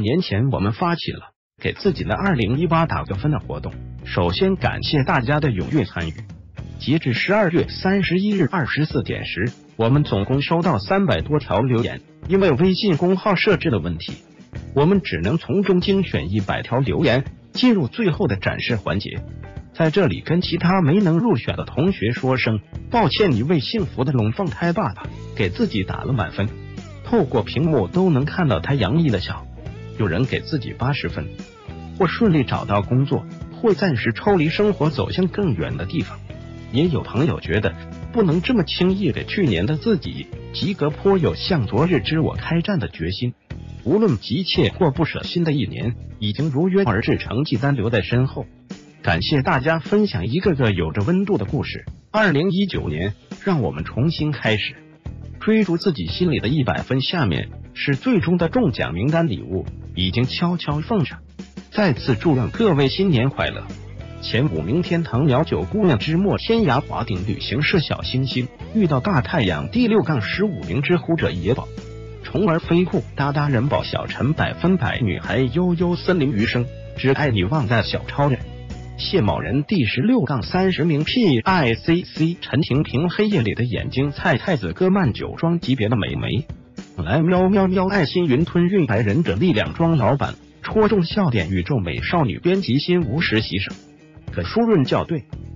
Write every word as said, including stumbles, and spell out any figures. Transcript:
年前我们发起了给自己的二零一八打个分的活动，首先感谢大家的踊跃参与。截至十二月三十一日二十四点时，我们总共收到三百多条留言。因为微信公号设置的问题，我们只能从中精选一百条留言，进入最后的展示环节。在这里跟其他没能入选的同学说声抱歉，你为幸福的龙凤胎爸爸给自己打了满分，透过屏幕都能看到他洋溢的笑。有人给自己八十分，或顺利找到工作，或暂时抽离生活走向更远的地方。也有朋友觉得不能这么轻易给去年的自己及格，颇有向昨日之我开战的决心。无论急切或不舍，新的一年已经如约而至，成绩单留在身后。感谢大家分享一个个有着温度的故事。二零一九年，让我们重新开始，追逐自己心里的一百分。下面是最终的中奖名单，礼物已经悄悄奉上。再次祝愿各位新年快乐！前五名：天堂鸟九姑娘之墨天涯华顶旅行社小星星遇到大太阳。第六杠十五名知乎者野宝虫儿飞酷哒哒人宝小陈百分百女孩悠悠森林余生只爱你忘在小超人谢某人。第十六杠三十名 P I C C 陈婷婷黑夜里的眼睛蔡太子哥曼酒庄级别的美眉来喵喵喵爱心云吞运白忍者力量庄老板戳中笑点宇宙美少女编辑心无实习生可舒润校对